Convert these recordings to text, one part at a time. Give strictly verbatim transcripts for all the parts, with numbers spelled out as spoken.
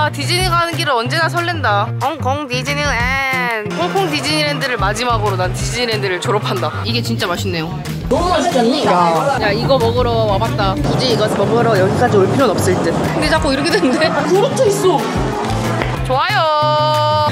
아 디즈니 가는 길은 언제나 설렌다. 홍콩 디즈니랜드. 홍콩 디즈니랜드를 마지막으로 난 디즈니랜드를 졸업한다. 이게 진짜 맛있네요. 너무 맛있지 않니? 야, 야 이거 먹으러 와봤다. 굳이 이거 먹으러 여기까지 올 필요는 없을 듯. 근데 자꾸 이렇게 되는데? 그렇게 있어. 좋아요.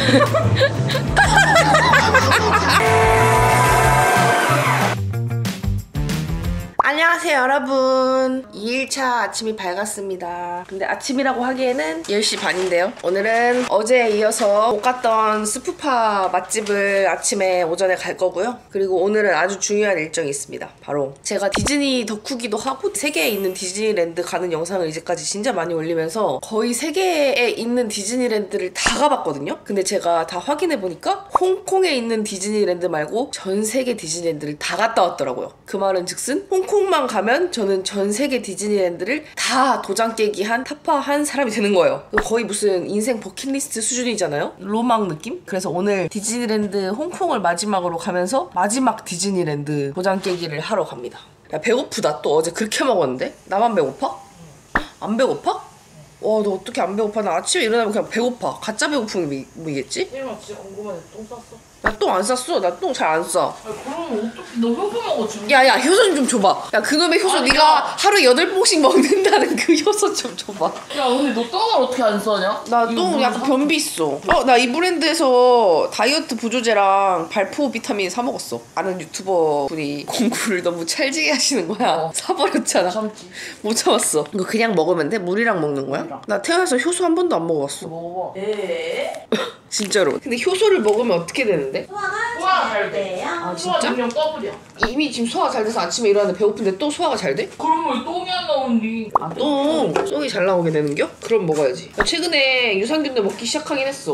안녕하세요 여러분. 이 일차 아침이 밝았습니다. 근데 아침이라고 하기에는 열 시 반인데요 오늘은 어제에 이어서 못 갔던 스푸파 맛집을 아침에 오전에 갈 거고요. 그리고 오늘은 아주 중요한 일정이 있습니다. 바로 제가 디즈니 덕후기도 하고 세계에 있는 디즈니랜드 가는 영상을 이제까지 진짜 많이 올리면서 거의 세계에 있는 디즈니랜드를 다 가봤거든요. 근데 제가 다 확인해보니까 홍콩에 있는 디즈니랜드 말고 전 세계 디즈니랜드를 다 갔다 왔더라고요. 그 말은 즉슨 홍콩만 가면 저는 전 세계 디즈니랜드를 다 도장 깨기 한 타파한 사람이 되는 거예요. 거의 무슨 인생 버킷리스트 수준이잖아요. 로망 느낌? 그래서 오늘 디즈니랜드 홍콩을 마지막으로 가면서 마지막 디즈니랜드 도장 깨기를 하러 갑니다. 야 배고프다. 또 어제 그렇게 먹었는데? 나만 배고파? 안 배고파? 와 너 어떻게 안 배고파? 나 아침에 일어나면 그냥 배고파. 가짜 배고픔이겠지? 얘가 진짜 궁금한데 똥 쌌어? 나 똥 안 쌌어. 나 똥 잘 안 싸. 아니 그러면 어떻게 너 효소 먹어 지금? 야야 효소 좀 줘봐. 야 그놈의 효소 아니, 네가 야. 하루에 여덟 봉씩 먹는다는 그 효소 좀 줘봐. 야 근데 너 똥을 어떻게 안 싸냐? 나 똥 약간 변비 있어. 어 나 이 브랜드에서 다이어트 보조제랑 발포 비타민 사 먹었어. 아는 유튜버 분이 공구를 너무 찰지게 하시는 거야. 어. 사버렸잖아. 참지. 못 참았어. 이거 그냥 먹으면 돼? 물이랑 먹는 거야? 물이랑. 나 태어나서 효소 한 번도 안 먹어봤어. 먹어봐. 에? 진짜로. 근데 효소를 먹으면 어떻게 되는데? 소화가 잘 돼. 아 소화 진짜? 능력 더블이야. 이미 지금 소화가 잘 돼서 아침에 일어나는데 배고픈데 또 소화가 잘 돼? 그럼 왜 똥이 안 나오니? 아, 똥! 똥이 잘 나오게 되는겨? 그럼 먹어야지. 나 최근에 유산균도 먹기 시작하긴 했어.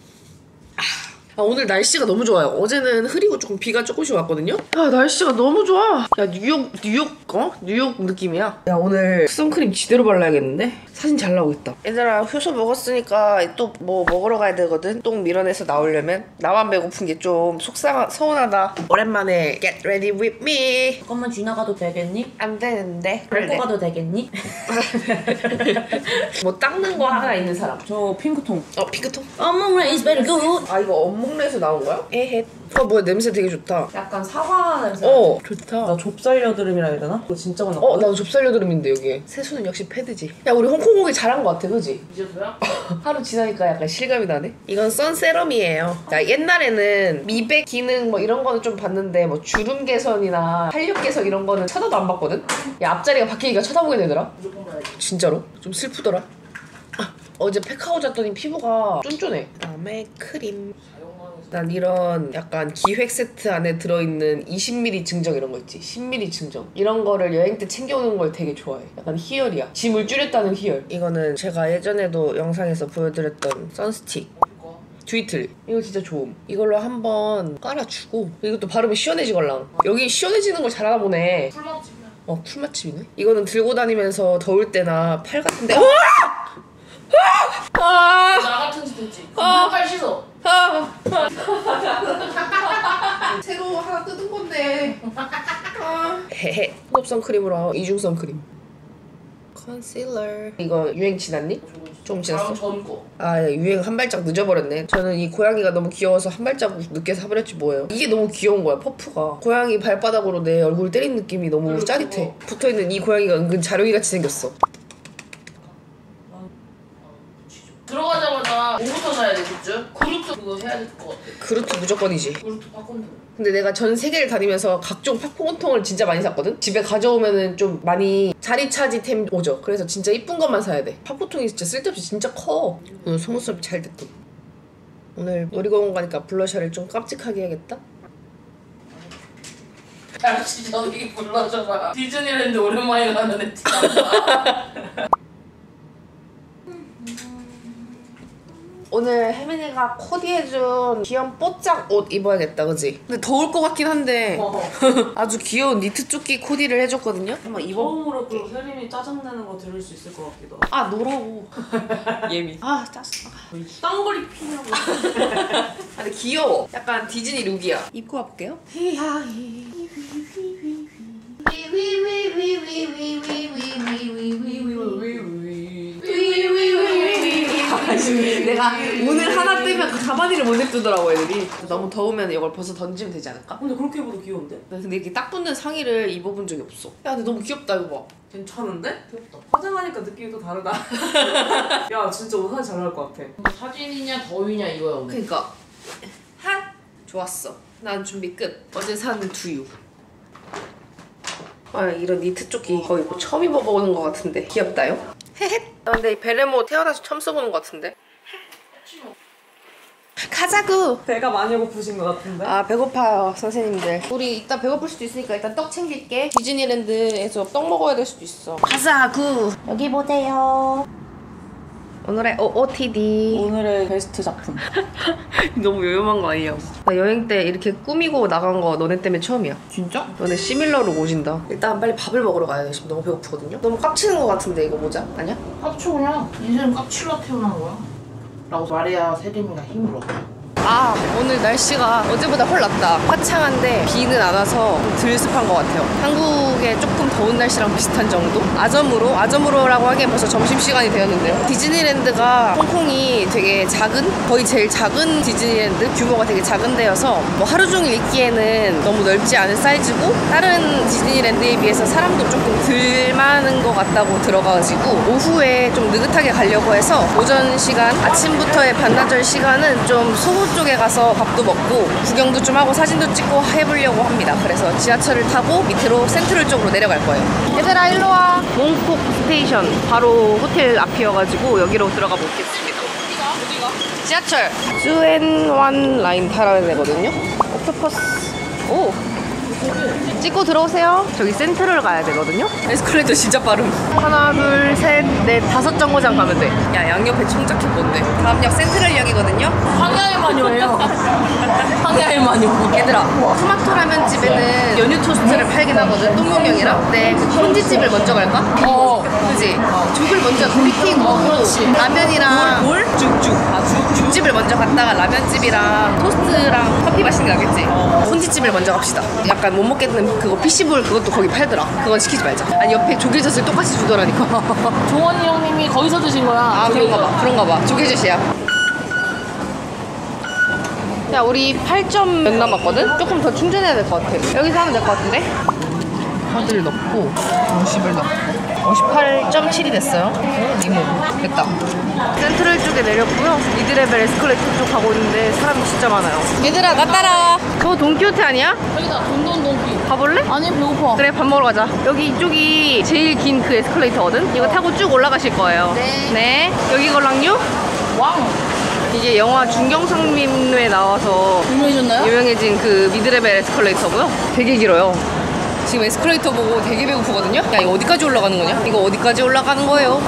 아, 오늘 날씨가 너무 좋아요. 어제는 흐리고 조금 비가 조금씩 왔거든요? 야, 날씨가 너무 좋아. 야, 뉴욕, 뉴욕, 어? 뉴욕 느낌이야. 야, 오늘 선크림 지대로 발라야겠는데? 사진 잘 나오겠다. 얘들아, 효소 먹었으니까 또 뭐 먹으러 가야 되거든? 똥 밀어내서 나오려면. 나만 배고픈 게 좀 속상, 서운하다. 오랜만에 get ready with me. 잠깐만 지나가도 되겠니? 안 되는데. 밟고 가도 되겠니? 뭐 닦는 거 하나 있는 사람. 저 핑크통. 어, 핑크통? 어머 is very good. 아, 이거 업목내에서 나온 거야? 에헷. 어, 뭐야, 냄새 되게 좋다. 약간 사과 냄새. 어, 좋다. 나 좁쌀 여드름이라 해야 되나? 이거 진짜 많아. 어, 나도 좁쌀 여드름인데 여기. 세수는 역시 패드지. 야, 우리 홍콩 오기 잘한 거 같아, 그지? 이제서야? 하루 지나니까 약간 실감이 나네. 이건 선세럼이에요. 나 옛날에는 미백 기능 뭐 이런 거는 좀 봤는데 뭐 주름 개선이나 탄력 개선 이런 거는 쳐다도 안 봤거든? 야, 앞자리가 바뀌니까 쳐다보게 되더라. 무조건 가야지. 진짜로? 좀 슬프더라. 아, 어제 팩하고 잤더니 피부가 쫀쫀해. 그다음에 크림. 난 이런 약간 기획 세트 안에 들어있는 이십 밀리리터 증정 이런 거 있지. 십 밀리리터 증정 이런 거를 여행 때 챙겨오는 걸 되게 좋아해. 약간 희열이야. 짐을 줄였다는 희열. 이거는 제가 예전에도 영상에서 보여드렸던 선스틱 듀이틀. 이거 진짜 좋음. 이걸로 한번 깔아주고 이것도 바르면 시원해지걸랑. 여기 시원해지는 걸 잘하나 보네. 풀맛집이야. 어, 쿨맛집이네. 이거는 들고 다니면서 더울 때나 팔 같은데 아! 아! 나 같은 짓 했지. 팔 씻어. 아. 새로 하나 뜯은 건데. 아. 헤헤. 속눈썹 크림으로 이중선 크림. 컨실러. 이거 유행 지났니? 조금 지났어? 전 거. 아, 유행 한 발짝 늦어버렸네. 저는 이 고양이가 너무 귀여워서 한 발짝 늦게 사버렸지 뭐예요. 이게 너무 귀여운 거야, 퍼프가. 고양이 발바닥으로 내 얼굴 때린 느낌이 너무 짜릿해. 붙어있는 이 고양이가 은근 자룡이같이 생겼어. 들어가자마자 뭐부터 사야 돼, 굿즈? 그루트 그거 해야 될 것 같아. 그루트 무조건이지. 그루트 팝콘. 근데 내가 전 세계를 다니면서 각종 팝콘통을 진짜 많이 샀거든? 집에 가져오면은 좀 많이 자리 차지템 오죠. 그래서 진짜 이쁜 것만 사야 돼. 팝콘통이 진짜 쓸데없이 진짜 커. 오늘 속눈썹이 잘 됐군. 오늘 놀이공원 가니까 블러셔를 좀 깜찍하게 해야겠다. 야, 진짜 너희 불러줘봐. 디즈니랜드 오랜만에 가는 애 티난다. 오늘 혜민이가 코디해준 귀여운 뽀짝 옷 입어야겠다, 그지? 근데 더울 것 같긴 한데 어. 아주 귀여운 니트 조끼 코디를 해줬거든요? 한번 입어. 처음으로 그 세림이 짜증내는 거 들을 수 있을 것 같기도 하고. 아, 노라고. 예미. 아, 짜증나. 딴거리 피냐고. 아, 근데 귀여워. 약간 디즈니 룩이야. 입고 와볼게요. 내가 오늘 하나 빼면 그 가만히를 못 냅두더라고 애들이. 너무 더우면 이걸 벗어 던지면 되지 않을까? 근데 그렇게 입어도 귀여운데? 근데 이렇게 딱 붙는 상의를 입어본 적이 없어. 야 근데 너무 귀엽다 이거 봐. 괜찮은데? 귀엽다. 화장하니까 느낌이 또 다르다. 야 진짜 오늘 사진 잘 나올 것 같아. 사진이냐 더위냐 이거야 오늘. 그니까 핫! 좋았어. 난 준비 끝. 어제 산 두유. 아 이런 니트 조끼 거의 뭐 처음 입어보는 것 같은데 귀엽다요? 헤헷. 아, 근데 이 베레모 태어나서 처음 써보는 것 같은데. 가자구. 배가 많이 고프신 것 같은데? 아 배고파요 선생님들. 우리 이따 배고플 수도 있으니까 일단 떡 챙길게. 디즈니랜드에서 떡 먹어야 될 수도 있어. 가자구. 여기 보세요. 오늘의 오오티디. 오늘의 베스트 작품. 너무 요염한 거 아니야? 나 여행 때 이렇게 꾸미고 나간 거 너네 때문에 처음이야. 진짜? 너네 시밀러로 오진다. 일단 빨리 밥을 먹으러 가야 돼. 지금 너무 배고프거든요. 너무 깝치는 거 같은데 이거 모자? 아니야? 깝쳐 그냥 인생 깝치러 태어난 거야 라고 말해야 세림이가 힘을 얻어. 아 오늘 날씨가 어제보다 훨 낫다. 화창한데 비는 안 와서 좀 덜 습한 것 같아요. 한국에 조금 더운 날씨랑 비슷한 정도? 아점으로? 아점으로라고 하기엔 벌써 점심시간이 되었는데요. 디즈니랜드가 홍콩이 되게 작은? 거의 제일 작은 디즈니랜드? 규모가 되게 작은 데여서 뭐 하루 종일 있기에는 너무 넓지 않은 사이즈고 다른 디즈니랜드에 비해서 사람도 조금 덜 많은 것 같다고 들어가지고 오후에 좀 느긋하게 가려고 해서 오전 시간, 아침부터의 반나절 시간은 좀 소호 쪽에 가서 밥도 먹고 구경도 좀 하고 사진도 찍고 해보려고 합니다. 그래서 지하철을 타고 밑으로 센트럴 쪽으로 내려갈 거예요. 얘들아 일로와. 몽콕 스테이션 바로 호텔 앞이어가지고 여기로 들어가 보겠습니다. 어디가? 어디가? 지하철 쯔엔완 라인 타야 되거든요. 옥토퍼스. 오 찍고 들어오세요. 저기 센트럴 가야 되거든요. 에스컬레이터 진짜 빠름. 하나 둘 셋 넷 다섯 정거장 가면 돼. 야 양옆에 총잡히 뭔데? 다음 역 센트럴역이거든요. 황야의 마녀예요. 황야의 마녀. 얘들아 토마토 라면 집에는 연유 토스트를 팔긴 하거든. 똥용형이랑. 근데 그 콘지집을 먼저 갈까? 어. 그지? 죽을 먼저 브리핑 먹고 라면이랑 뭘? 죽죽. 아 죽, 죽집을 먼저 갔다가 라면집이랑 토스트랑 커피 마시는 게 나겠지? 콘지집을 먼저 갑시다. 약간 못 먹겠는 그거 피시볼 그것도 거기 팔더라. 그건 시키지 말자. 아니 옆에 조개젓을 똑같이 주더라니까. 종원이 형님이 거기서 드신 거야. 아 그런가 봐. 그런가 봐. 조개젓이야. 야 우리 팔 점 몇 남았거든? 조금 더 충전해야 될 것 같아. 여기서 하면 될 것 같은데? 카드를 넣고 오십을 넣고 오십팔 점 칠이 됐어요. 리모 됐다. 센트럴 쪽에 내렸고요. 미드레벨 에스컬레이터 쪽 가고 있는데 사람이 진짜 많아요. 얘들아 나 따라와. 저거 돈키호테 아니야? 여기다 돈돈 돈기. 가볼래? 아니 배고파. 그래 밥 먹으러 가자. 여기 이쪽이 제일 긴 그 에스컬레이터거든? 이거 타고 쭉 올라가실 거예요. 네. 네. 여기 걸랑유? 왕. 이게 영화 중경상민회에 나와서 유명해졌나요? 유명해진 그 미드레벨 에스컬레이터고요. 되게 길어요. 지금 에스컬레이터 보고 되게 배고프거든요? 야 이거 어디까지 올라가는 거냐? 이거 어디까지 올라가는 거예요?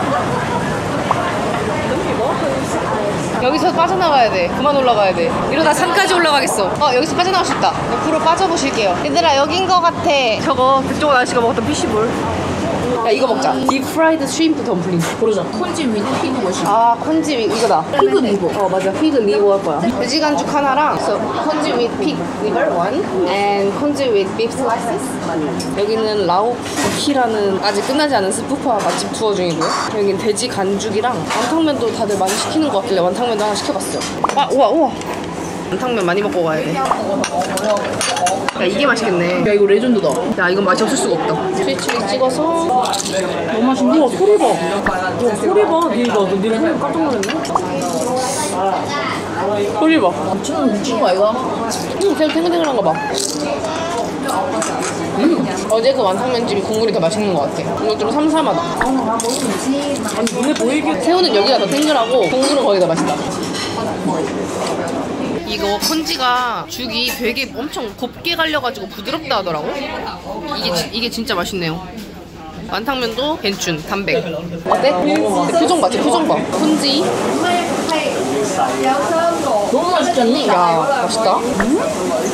여기서 빠져나가야 돼. 그만 올라가야 돼. 이러다 산까지 올라가겠어. 어 여기서 빠져나갈 수 있다. 옆으로 빠져보실게요. 얘들아 여긴 거 같아. 저거 그쪽 아저씨가 먹었던 피시볼. 야 이거 먹자. 딥 프라이드 슈림프 덤플링. 고르자. 콘지 위드 피드 머신. 아 컨지 위 이거다. 피그 리버. 어 맞아. 피그 리버 할 거야. 돼지간죽 하나랑 so, 컨지 with pig liver one and 컨지 with beef slices. 여기는 라오키라는 아직 끝나지 않은 스푸파 맛집 투어 중이고요. 여기는 돼지 간죽이랑 완탕면도 다들 많이 시키는 것 같길래 완탕면도 하나 시켜봤어요. 아 우와 우와. 완탕면 많이 먹고 가야 돼. 야 이게 맛있겠네. 야 이거 레전드다. 야 이건 맛이 없을 수가 없다. 스위치를 찍어서 너무 맛있네. 우와 소리 봐. 야 소리 봐. 니가 너 니가 소리 깜짝 놀랐네. 소리 봐. 미친놈 미친 거 아이가? 음, 계속 탱글탱글한 거 봐. 음, 어제 그 완탕면집이 국물이 더 맛있는 것 같아. 이거 좀 삼삼하다. 아니 눈에 보이게. 새우는 여기가 더 탱글하고 국물은 거기가 맛있다. 이거 콘지가 죽이 되게 엄청 곱게 갈려가지고 부드럽다 하더라고. 이게, 지, 이게 진짜 맛있네요. 완탕면도 괜춘, 담백. 어때? 표정 봐, 제 표정 봐. 콘지. 너무 맛있지 않니? 야, 맛있다. 음?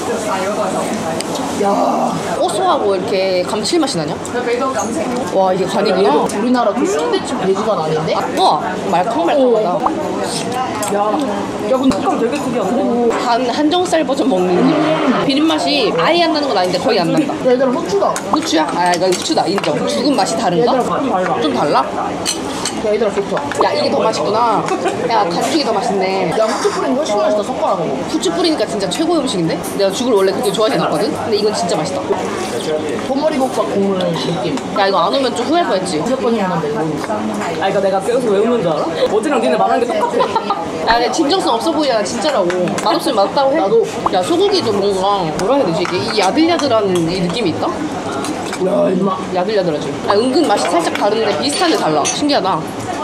야, 고소하고 이렇게 감칠맛이 나냐? 와, 이게 간이구나. 우리나라 그 순대집 돼지간 아닌데? 우와, 말캉말캉하다. 야, 야 근데 색깔 되게 특이하네. 한, 한정살 버전 먹는 음. 비린맛이 아예 안 나는 건 아닌데 거의 안 난다. 얘들아 후추다. 후추야? 아, 이거 후추다. 인정. 죽은 맛이 다른가? 얘들아 많이 달라. 좀 달라? 야 얘들아 좋다. 야 이게 더 맛있구나. 야 간죽이 더 맛있네. 야 후추 뿌리는 훨씬 맛있다. 섞어라고. 후추 뿌리니까 진짜 최고의 음식인데? 내가 죽을 원래 그렇게 좋아하진 않거든? 근데 이건 진짜 맛있다. 소머리국밥 국물 느낌. 야 이거 안 오면 좀 후회할 뻔했지. 다섯 번이 하는데 이거. 아 그러니까 내가 계속 왜 웃는 줄 알아? 어제랑 니네 말한 게 똑같아. 야 근데 진정성 없어 보이잖아 진짜라고. 맛없으면 맛없다고 해. 나도. 야 소고기도 뭔가 뭐라 해야 되지 이게 이 야들야들한 이 느낌이 있다? 야 임마. 야들야들하지. 아 은근 맛이 살짝 다른데 비슷한데 달라. 신기하다.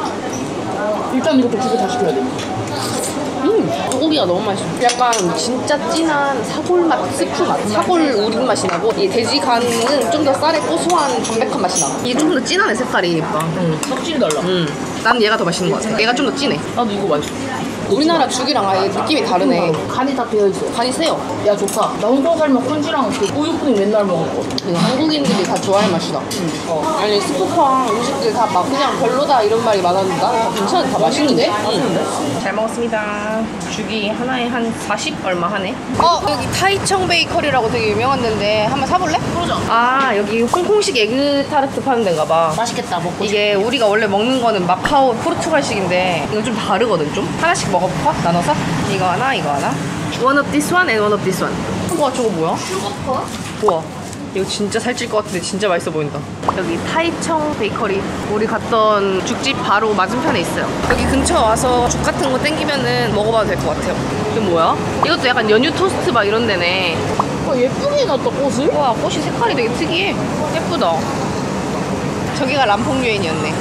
일단 이것도 두 개 다 시켜야 돼. 음 소고기가 너무 맛있어. 약간 진짜 진한 사골 맛, 스프 맛, 사골 우린 맛이 나고 이 돼지 간은 좀 더 쌀의 고소한 담백한 맛이 나. 이게 좀 더 진하네 색깔이. 응. 확실히 달라. 음, 난 얘가 더 맛있는 것 같아. 얘가 좀 더 진해. 나도 이거 맛있어. 우리나라 죽이랑 아예 느낌이 다르네. 간이 다 되어 있어. 간이 세요. 야 좋다. 나 혼자 살면 콘지랑 그 우유푸딩 맨날 먹었거든. 이거 한국인들이 다 좋아할 맛이다. 어. 아니 스프파 음식들 다 막 그냥 별로다 이런 말이 많았는데 나는 다 괜찮아. 다 맛있는데? 맛있는데? 잘 먹었습니다. 죽이 하나에 한 사십 얼마 하네. 어 여기 타이청 베이커리라고 되게 유명한 데인데 한번 사볼래? 그러자. 아 여기 홍콩식 에그 타르트 파는 데인가 봐. 맛있겠다. 먹고 싶어. 이게 우리가 원래 먹는 거는 마카오 포르투갈식인데 이건 좀 다르거든 좀. 하나씩 먹어볼까? 나눠서? 이거 하나 이거 하나. One of this one and one of this one. 우와 저거 뭐야? 슈거퍼? 우와 이거 진짜 살찔 것 같은데 진짜 맛있어 보인다. 여기 타이청 베이커리 우리 갔던 죽집 바로 맞은편에 있어요. 여기 근처 와서 죽 같은 거 땡기면은 먹어봐도 될 것 같아요. 이거 뭐야? 이것도 약간 연유 토스트 막 이런 데네. 어, 예쁘게 해놨다 꽃을? 우와 꽃이 색깔이 되게 특이해. 예쁘다. 저기가 람퐁유엔이었네.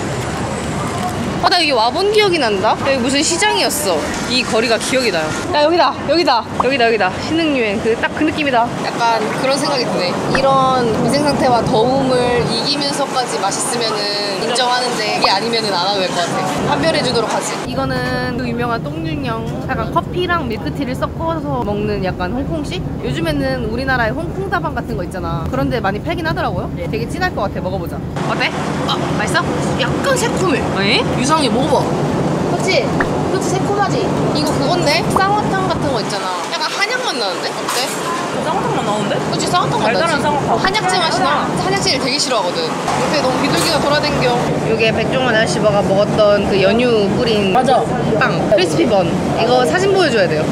아, 나 여기 와본 기억이 난다? 여기 무슨 시장이었어. 이 거리가 기억이 나요. 야, 여기다! 여기다! 여기다, 여기다. 신흥유엔. 그, 딱 그 느낌이다. 약간 그런 생각이 드네. 이런 위생 상태와 더움을 이기면서까지 맛있으면은 인정하는데 이게 아니면은 안 와도 될 것 같아. 판별해주도록 하지. 이거는 그 유명한 똥균형. 약간 커피랑 밀크티를 섞어서 먹는 약간 홍콩식? 요즘에는 우리나라에 홍콩 다방 같은 거 있잖아. 그런데 많이 팔긴 하더라고요. 되게 진할 것 같아. 먹어보자. 어때? 어, 맛있어? 약간 새콤해. 에? 유상이 먹어봐. 그치? 그치 새콤하지? 이거 그건데? 쌍화탕 같은 거 있잖아. 약간 한약맛 나는데? 어때? 쌍화탕만 나오는데? 그치 쌍화탕 맛 나지? 달달한 쌍화탕. 한약재 맛이 나. 한약재를 되게 싫어하거든. 요새 너무 비둘기가 돌아댕겨. 요게 백종원 아저씨가 먹었던 그 연유 뿌린 맞아. 빵 크리스피 번. 이거 사진 보여줘야 돼요.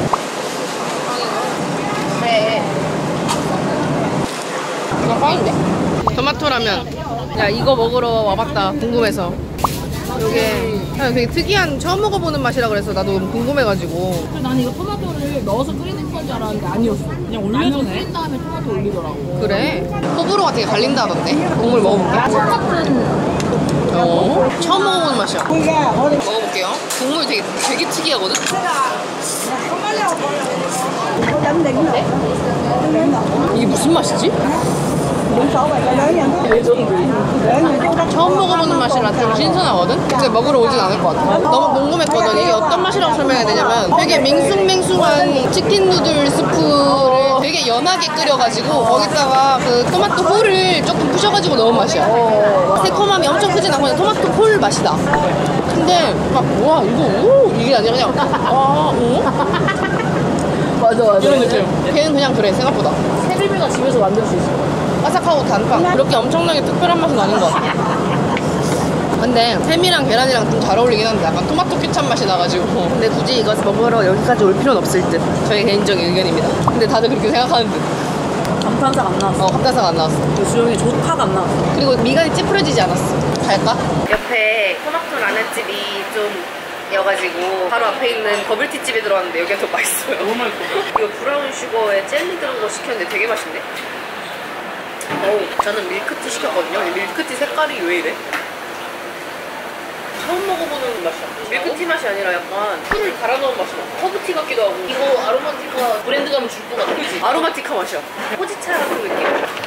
네. 이거 빵인데? 토마토라면. 야 이거 먹으러 와봤다. 궁금해서. 이게 그냥 되게 특이한 처음 먹어보는 맛이라 그래서 나도 너무 궁금해가지고. 그래서 나는 이거 토마토를 넣어서 끓이는 건 줄 알았는데 아니었어. 그냥 올려주네. 끓인 다음에 토마토 올리더라고. 그래? 호불호가 되게 갈린다던데? 국물 먹어볼게. 똑같은. 어? 처음 먹어보는 맛이야. 먹어볼게요. 국물 되게 되게 특이하거든? 이게 무슨 맛이지? 처음 먹어보는 맛이라 좀 신선하거든? 근데 먹으러 오진 않을 것 같아. 너무 궁금했거든. 이게 어떤 맛이라고 설명해야 되냐면 되게 맹숭맹숭한 치킨 누들 스프를 되게 연하게 끓여가지고 거기다가 그 토마토 홀을 조금 부셔가지고 넣은 맛이야. 새콤함이 엄청 크진 않고 그냥 토마토 홀 맛이다. 근데 막 와 이거 오 이게 아니라 그냥 아 오? 맞아 맞아. 이런 느낌. 걔는 그냥 그래 생각보다. 세빌비가 집에서 만들 수 있어. 바삭하고 단빵. 그렇게 엄청나게 특별한 맛은 아닌 것 같아. 근데 햄이랑 계란이랑 좀 잘 어울리긴 한데 약간 토마토 케찹 맛이 나가지고. 근데 굳이 이거 먹으러 여기까지 올 필요는 없을 듯. 저의 개인적인 의견입니다. 근데 다들 그렇게 생각하는 듯. 감탄사가 안 나왔어. 어, 감탄사가 안 나왔어. 그 주영이 좋다가 안 나왔어. 그리고 미간이 찌푸려지지 않았어. 갈까? 옆에 토마토 라면집이 좀 여가지고 바로 앞에 있는 버블티집에 들어왔는데 여기가 더 맛있어요. 너무 맛있어. 이거 브라운 슈거에 젤리 들은 거 시켰는데 되게 맛있네. 어우, 저는 밀크티 시켰거든요. 근데 밀크티 색깔이 왜 이래? 처음 먹어보는 맛이야. 밀크티 맛이 아니라 약간 풀을 갈아 넣은 맛이 나. 허브티 같기도 하고. 이거 아로마티카 브랜드감을 줄 것 같아. 그치? 아로마티카 맛이야. 호지차 같은 느낌.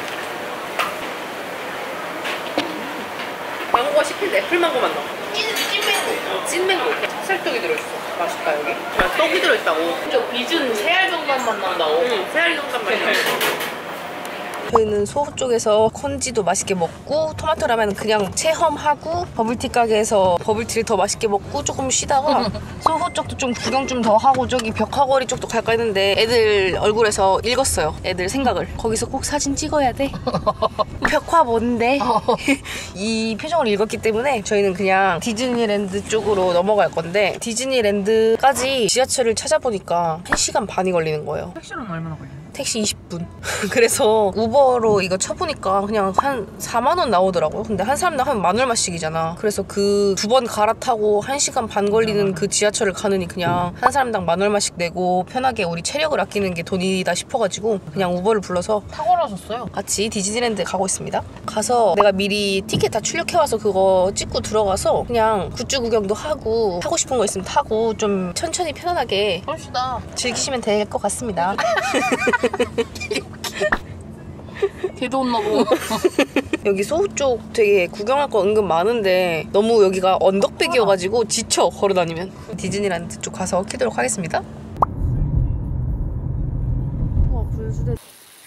망고가 씹힌데 애플망고 맛 나. 찐, 찐맹고. 찐맹고. 찹쌀떡이 들어있어. 맛있다 여기. 그냥 떡이 들어있다고. 저 빚은 새알정만 맛 난다고. 응, 새알이 정답 맛이야. 저희는 소호 쪽에서 콘지도 맛있게 먹고 토마토 라면은 그냥 체험하고 버블티 가게에서 버블티를 더 맛있게 먹고 조금 쉬다가 소호 쪽도 좀 구경 좀 더 하고 저기 벽화거리 쪽도 갈까 했는데 애들 얼굴에서 읽었어요. 애들 생각을. 거기서 꼭 사진 찍어야 돼. 벽화 뭔데? 이 표정을 읽었기 때문에 저희는 그냥 디즈니랜드 쪽으로 넘어갈 건데 디즈니랜드까지 지하철을 찾아보니까 한 시간 반이 걸리는 거예요. 택시로는 얼마나 걸려요? 택시 이십 분. 그래서 우버로 이거 쳐보니까 그냥 한 사만 원 나오더라고요. 근데 한 사람당 한 만 얼마씩이잖아. 그래서 그 두 번 갈아타고 한 시간 반 걸리는 그 지하철을 가느니 그냥 한 사람당 만 얼마씩 내고 편하게 우리 체력을 아끼는 게 돈이다 싶어가지고 그냥 우버를 불러서 타고 나셨어요? 같이 디즈니랜드 가고 있습니다. 가서 내가 미리 티켓 다 출력해와서 그거 찍고 들어가서 그냥 굿즈 구경도 하고 하고 싶은 거 있으면 타고 좀 천천히 편안하게 그럽시다. 즐기시면 될 것 같습니다. 걔도 혼나고. 여기 소호 쪽 되게 구경할 거 은근 많은데 너무 여기가 언덕백이어가지고 지쳐 걸어다니면. 디즈니랜드 쪽 가서 키도록 하겠습니다. 우와 분수대.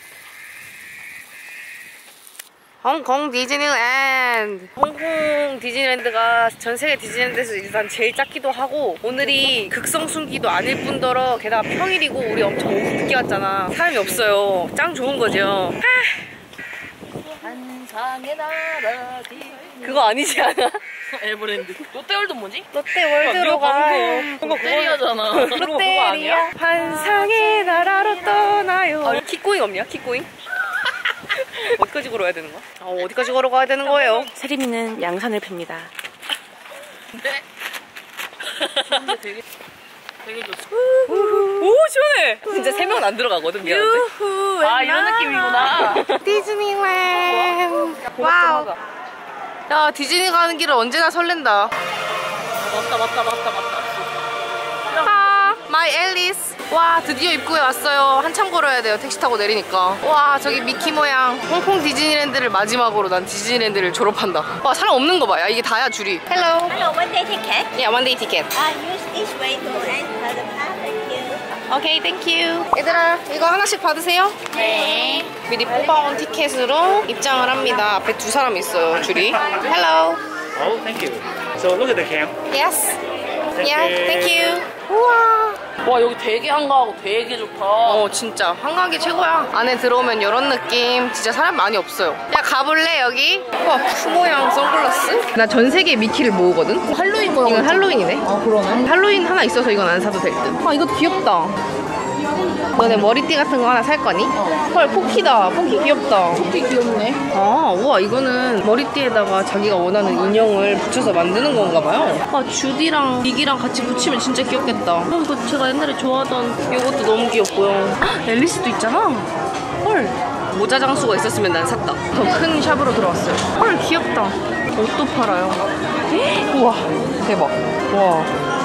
홍콩 디즈니랜드. 홍콩 디즈니랜드가 전 세계 디즈니랜드에서 일단 제일 작기도 하고 오늘이 극성순기도 아닐 뿐더러 게다가 평일이고 우리 엄청 오후 늦게 왔잖아. 사람이 없어요. 짱 좋은 거죠. 한상의 나라 그거 아니지 않아? 에버랜드. 롯데월드 뭐지? 롯데월드로 가요. 롯데리아잖아. 롯데리아 환상의 나라로 떠나요. 아, 킥고잉 없냐? 킥고잉? 어디까지 걸어야 되는 거야? 어, 어디까지 걸어가야 되는 거예요? 세림이는 양산을 팹니다. 네. 되게 되게 좋지. 오 시원해. 진짜 세 명은 안 들어가거든. 미안한데. 아 이런 느낌이구나. 디즈니랜드. 와우. 야 디즈니 가는 길은 언제나 설렌다. 맞다 맞다 맞다 맞다. 아, 마이 앨리스. 와 드디어 입구에 왔어요. 한참 걸어야 돼요. 택시 타고 내리니까. 와 저기 미키 모양. 홍콩 디즈니랜드를 마지막으로 난 디즈니랜드를 졸업한다. 와 사람 없는 거 봐. 야 이게 다야 줄이. Hello. Hello, one day ticket. Yeah, one day ticket. Uh, use this way to enter the park. Thank you. 오케이, 땡큐. 얘들아, 이거 하나씩 받으세요. 네. 미리 뽑아온 티켓으로 입장을 합니다. 앞에 두 사람 있어요, 줄이. Hello. Oh, thank you. So look at the cam. Yes. Thank Yeah, you. thank you. 우와. 와 여기 되게 한가하고 되게 좋다. 어, 진짜 한가하게 최고야. 안에 들어오면 이런 느낌. 진짜 사람 많이 없어요. 야, 가볼래, 여기? 와, 푸 모양 선글라스? 나 전 세계 미키를 모으거든? 할로윈 거라고. 이건 할로윈이네. 아 그러네. 할로윈 하나 있어서 이건 안 사도 될 듯. 아, 이것도 귀엽다. 너네 머리띠 같은 거 하나 살 거니? 헐, 포키다. 포키 귀엽다. 되게 귀엽네. 아, 우와, 이거는 머리띠에다가 자기가 원하는 인형을 붙여서 만드는 건가 봐요. 아, 주디랑 빅이랑 같이 붙이면 진짜 귀엽겠다. 어, 이거 제가 옛날에 좋아하던 이것도 너무 귀엽고요. 헉, 앨리스도 있잖아. 헐. 모자 장수가 있었으면 난 샀다. 더 큰 샵으로 들어왔어요. 헐, 귀엽다. 옷도 팔아요. 헉, 우와, 대박. 와.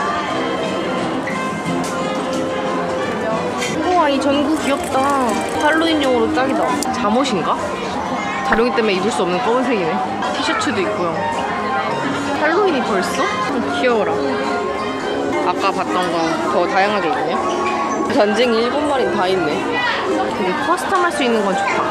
우와, 이 전구 귀엽다. 할로윈용으로 딱이다. 잠옷인가? 다룡이 때문에 입을 수 없는 검은색이네. 티셔츠도 있고요. 할로윈이 벌써? 어, 귀여워라. 아까 봤던 거 더 다양하게 있네요. 전쟁이 일본 말인 다 있네. 되게 커스텀 할 수 있는 건 좋다.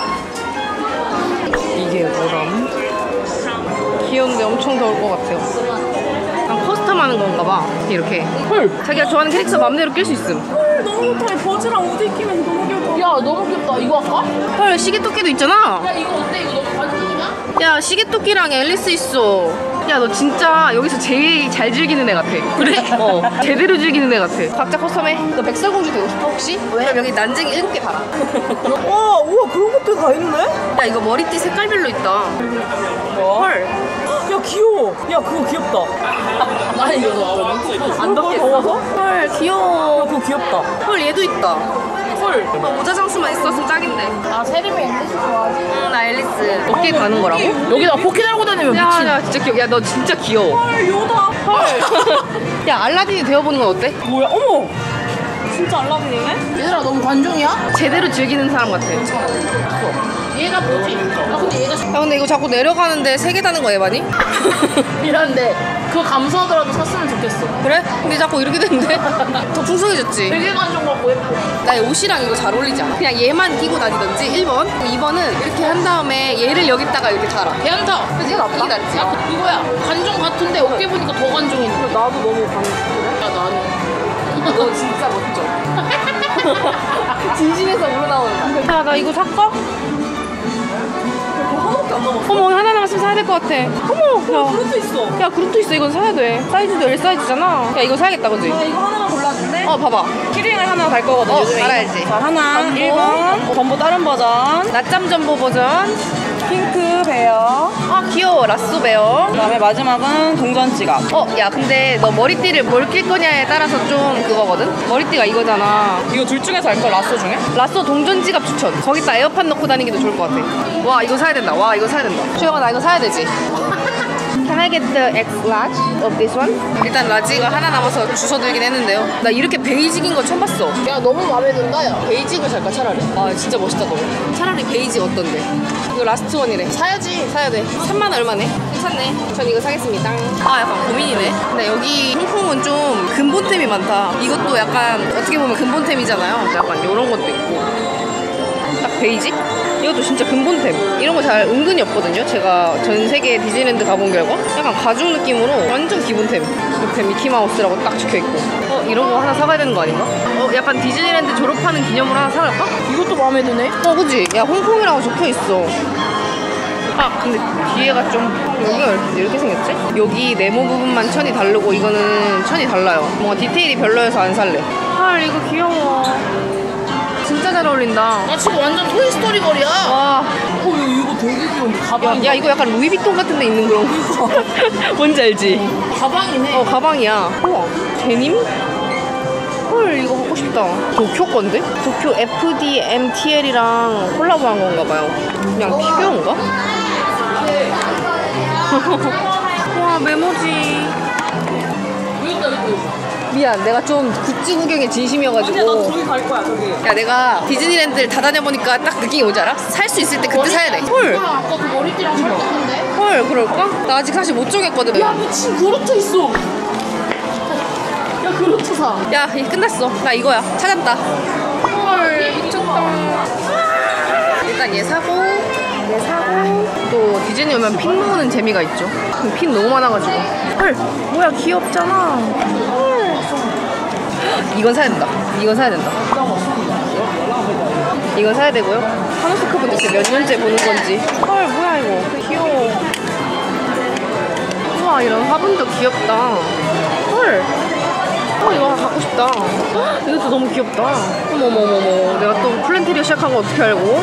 이게 뭐람? 귀여운데 엄청 더울 것 같아요. 그냥 커스텀 하는 건가 봐. 이렇게. 헐! 자기가 좋아하는 캐릭터 맘대로 낄 수 있음. 헐 너무 좋다. 이 버즈랑 옷 입기면 너무 귀엽다. 야 너무 귀엽다. 이거 할까? 헐, 시계토끼도 있잖아. 야 이거 어때? 이거 너무 반죽이냐? 야, 시계토끼랑 앨리스 있어. 야, 너 진짜 여기서 제일 잘 즐기는 애 같아. 그래? 어, 제대로 즐기는 애 같아. 각자 커스텀해. 너 백설공주 되고 싶어 혹시? 왜? 그럼 여기 난쟁이 일곱 개 달아. 와 우와 그런 것도 다 있네? 야, 이거 머리띠 색깔별로 있다. 헐. 야 귀여워. 야 그거 귀엽다. 나 이거 너무 안 덥게 더워서? 헐, 야 귀여워. 그거 귀엽다. 헐, 얘도 있다. 헐. 어, 모자 장수만 있었으면 짱인데. 아 세림이 앨리스 좋아하지? 응, 나 앨리스. 어깨 가는 거라고? 여기다 포키 달고 다니면 야, 미친. 야, 진짜 귀여워. 야, 너 진짜 귀여워. 헐 요다. 헐. 야, 알라딘이 되어보는 건 어때? 뭐야 어머. 진짜 알라딘이네? 얘들아 너무 관종이야? 제대로 즐기는 사람 같아. 얘가 뭐지? 아 근데 얘가 야, 근데 이거 자꾸 내려가는데 세 개 다는 거 에바니? 이런데 그거 감수하더라도 샀으면 좋겠어. 그래? 근데 자꾸 이렇게 되는데? 더 풍성해졌지? 되게 간종 같고 예뻐. 나 옷이랑 이거 잘 어울리지 않아? 그냥 얘만 끼고 다니던지 일 번, 이 번은 이렇게 한 다음에 얘를 여기다가 이렇게 달아. 괜찮다. 그치? 이게 낫지? 야, 그- 이거야. 간종 같은데 어깨 보니까 더 간종이네. 나도 너무 반응. 야, 나는. 너 진짜 멋져. 진심에서 우러나오는. 야, 나 이거 살까? 하나밖에 안 남았어. 어머, 하나 남았으면 사야 될 것 같아. 어머, 야. 그릇도 있어. 야, 그릇도 있어. 이건 사야 돼. 사이즈도 L 사이즈잖아. 야, 이거 사야겠다, 그지? 나 이거 하나만 골라줄래? 어, 봐봐. 키링을 하나 달 거거든. 어, 요즘에. 알아야지. 자, 하나, 전보. 일 번. 전보 다른 버전. 낮잠 전보 버전. 핑크 베어. 아, 귀여워. 라쏘 베어. 그다음에 마지막은 동전 지갑. 어, 야, 근데 너 머리띠를 뭘 낄 거냐에 따라서 좀 그거거든? 머리띠가 이거잖아. 이거 둘 중에서 할 거 라쏘 중에? 라쏘 동전 지갑 추천. 거기다 에어팟 넣고 다니기도 좋을 것 같아. 와, 이거 사야 된다. 와, 이거 사야 된다. 주영아, 나 이거 사야 되지? Can I get the X large of this one? 일단 라지가 하나 남아서 주워들긴 했는데요. 나 이렇게 베이직인 거 처음 봤어. 야, 너무 마음에 든다, 야. 베이직을 살까 차라리? 아, 진짜 멋있다 너. 차라리 베이직 어떤데? 이거 라스트 원이래. 사야지. 사야 돼. 삼만 얼마네? 괜찮네. 전 이거 사겠습니다. 아, 약간 고민이네. 근데 여기 홍콩은 좀 근본템이 많다. 이것도 약간 어떻게 보면 근본템이잖아요. 약간 이런 것도 있고. 딱 베이직? 이것도 진짜 근본템. 이런 거 잘 은근히 없거든요. 제가 전 세계 디즈니랜드 가본 결과 약간 가죽 느낌으로 완전 기본템. 옆에 미키마우스라고 딱 적혀있고. 어, 이런 거 하나 사가야 되는 거 아닌가? 어, 약간 디즈니랜드 졸업하는 기념으로 하나 사갈까? 이것도 마음에 드네. 어, 그지? 야, 홍콩이라고 적혀있어. 아, 근데 뒤에가 좀 여기가 이렇게, 이렇게 생겼지? 여기 네모 부분만 천이 다르고 이거는 천이 달라요. 뭔가 디테일이 별로여서 안 살래. 헐, 이거 귀여워. 진짜 잘 어울린다. 나 지금 완전 토이스토리 거리야. 와, 어, 야, 이거 되게 귀여운데. 야, 가방이. 야, 이거 약간 루이비통 같은 데 있는 그런 거. 뭔지 알지? 가방이네. 어, 가방이야. 우와, 데님? 헐, 이거 갖고 싶다. 도쿄 건데? 도쿄 에프디엠티엘이랑 콜라보한 건가 봐요. 그냥 피규어인가? 와, 메모지. 여기다, 여기다. 미안, 내가 좀 굿즈 구경에 진심이어가지고. 아니야, 나도 저기 갈 거야, 저기. 야, 내가 디즈니랜드를 다 다녀보니까 딱 느낌이 오지 않아? 살 수 있을 때 그때 사야 돼. 헐, 이거랑 아까 그 머리띠랑 찰떡인데? 헐, 그럴까? 나 아직 사실 못 정했거든. 야, 미친 그루트 있어. 야, 그루트 사. 야, 이제 끝났어. 나 이거야. 찾았다. 헐, 미쳤다. 일단 얘 사고, 얘 사고. 또 디즈니 오면 핀 모으는 재미가 있죠. 핀 너무 많아가지고. 헐, 뭐야, 귀엽잖아. 헐. 이건 사야 된다. 이건 사야 된다. 이건 사야 되고요. 하노스커브 도대체 몇 년째 보는 건지. 헐, 뭐야, 이거. 귀여워. 우와, 이런 화분도 귀엽다. 헐. 어, 이거 하나 갖고 싶다. 헉, 이것도 너무 귀엽다. 어머머머머. 내가 또 플랜테리어 시작한 거 어떻게 알고?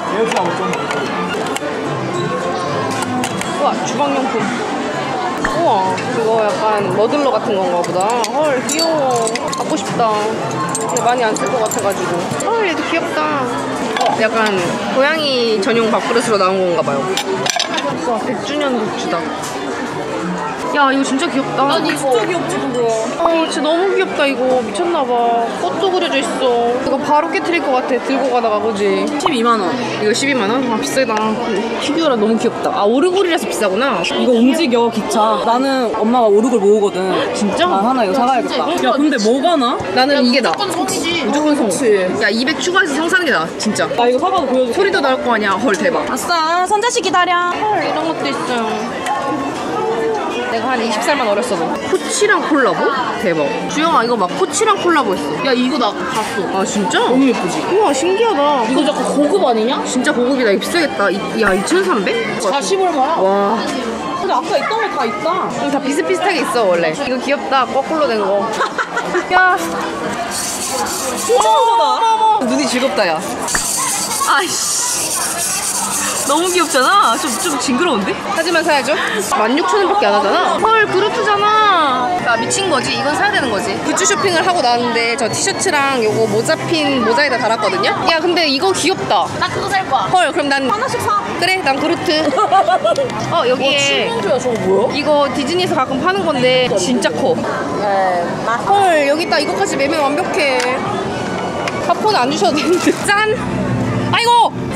우와, 주방용품. 우와, 이거 약간 머들러 같은 건가 보다. 헐, 귀여워. 갖고 싶다. 근데 많이 안 쓸 것 같아가지고. 헐, 얘도 귀엽다. 어, 약간 고양이 전용 밥그릇으로 나온 건가 봐요. 우와, 백 주년 굿즈다. 야, 이거 진짜 귀엽다. 난 이거. 진짜 귀엽지, 그거. 어, 진짜 너무 귀엽다, 이거. 미쳤나봐. 꽃도 그려져 있어. 이거 바로 깨트릴 것 같아, 들고 가다가, 그지? 십이만 원. 이거 십이만 원? 아, 비싸다. 피규어라 너무 귀엽다. 아, 오르골이라서 비싸구나. 이거 움직여, 기차. 나는 엄마가 오르골 모으거든. 진짜? 나 하나 이거 사가야겠다. 야, 근데 뭐가 나? 나는 이게 나. 무조건 성이지. 무조건 성. 야, 이백 추가해서 성 사는 게 나, 진짜. 나 이거 사가서 보여줄게. 소리도 나올 거 아니야. 헐, 대박. 아싸, 선자씨 기다려. 헐, 이런 것도 있어요. 내가 한 스무 살만 어렸어도. 코치랑 콜라보? 대박. 주영아, 이거 막 코치랑 콜라보 했어. 야, 이거 나 봤어. 아, 진짜? 너무 예쁘지? 우와, 신기하다. 이거 약간 고급 아니냐? 진짜 고급이다. 이거 비싸겠다. 이- 야, 이천삼백? 사십 얼마야? 와. 근데 아까 있던 거 다 있다. 좀 다 비슷비슷하게 있어, 원래. 이거 귀엽다. 거꾸로 된 거. 야. 진짜 거다. 어머, 눈이 즐겁다, 야. 아이씨. 너무 귀엽잖아. 좀, 좀 징그러운데? 하지만 사야죠. 만 육천 원밖에 안 하잖아. 헐, 그루트잖아. 나 미친 거지. 이건 사야 되는 거지. 굿즈 쇼핑을 하고 나왔는데 저 티셔츠랑 요거 모자핀 모자에다 달았거든요. 야, 근데 이거 귀엽다. 나 그거 살 거야. 헐, 그럼 난 하나씩 사. 그래, 난 그루트. 어, 여기에 칠만조야, 저거 뭐야? 이거 디즈니에서 가끔 파는 건데 진짜 커. 헐, 여기 있다. 이거까지 매면 완벽해. 사포는 안 주셔도 되는데. 짠! 아이고!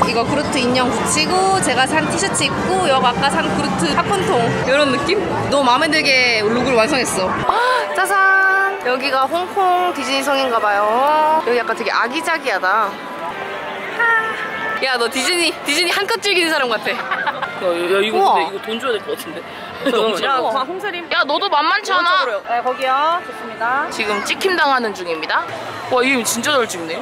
이거 그루트 인형 붙이고 제가 산 티셔츠 입고 여기 아까 산 그루트 팝콘통 이런 느낌? 너무 마음에 들게 룩을 완성했어. 짜잔! 여기가 홍콩 디즈니성인가봐요. 여기 약간 되게 아기자기하다. 야, 너 디즈니 디즈니 한껏 즐기는 사람 같아. 야, 야 이거 우와. 근데 이거 돈 줘야 될 것 같은데. 야, 너무 홍세림. 야, 너도 만만치 않아. 네, 거기요. 좋습니다. 지금 찍힘 당하는 중입니다. 와, 이 진짜 잘 찍네.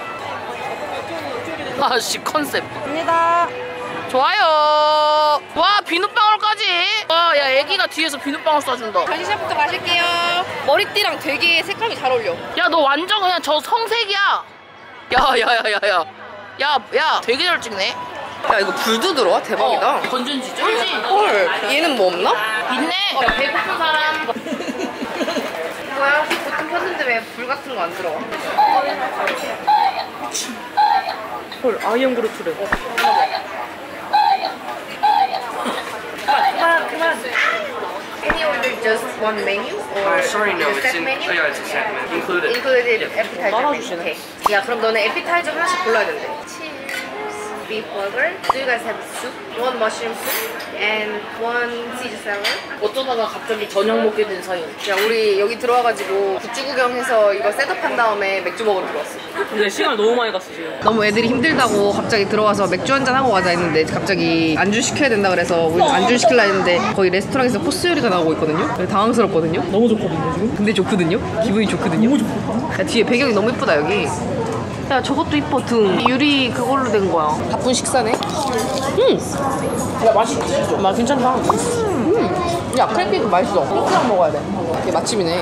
아씨, 컨셉. 갑니다. 좋아요. 와, 비눗방울까지. 와, 야, 애기가 뒤에서 비눗방울 쏴준다. 전시샵부터 가실게요. 머리띠랑 되게 색감이 잘 어울려. 야, 너 완전 그냥 저 성색이야. 야, 야, 야, 야, 야. 야, 야, 되게 잘 찍네. 야, 이거 불도 들어와? 대박이다. 어, 건전지 쫄지? 헐, 얘는 뭐 없나? 있네. 야, 배고픈 사람. 뭐야? 보통 켰는데 왜 불 같은 거 안 들어와? 헐, 아이언 그루트래. 그만, 그만. Can you order just one menu or Sorry, no, a it's set in. menu? Oh, yeah, it's a set menu. Included. Included Yep. appetizer. 따라주시네. Okay. 야, 그럼 너네 appetizer 하나씩 골라야 된대. Cheers. Beef burger. Do you guys have soup? One mushroom soup and one Caesar salad. 어쩌다가 갑자기 저녁 먹게 된 사이. 야, 우리 여기 들어와가지고 굿즈 구경해서 이거 셋업한 다음에 맥주 먹으러 들어왔어. 근데 시간 너무 많이 갔어 지금. 너무 애들이 힘들다고 갑자기 들어와서 맥주 한잔 하고 가자 했는데 갑자기 안주 시켜야 된다 그래서 우리 안주 시키려 했는데 거의 레스토랑에서 코스 요리가 나오고 있거든요. 그래서 당황스럽거든요. 너무 좋거든요 지금. 근데 좋거든요. 기분이 좋거든요. 너무 좋다. 야, 뒤에 배경이 너무 예쁘다 여기. 야, 저것도 이뻐. 등 유리 그걸로 된 거야. 바쁜 식사네. 음. 야, 맛있지? 맛 괜찮다. 음. 야, 크림케이크 맛있어. 크림랑 먹어야 돼. 이게 맛집이네.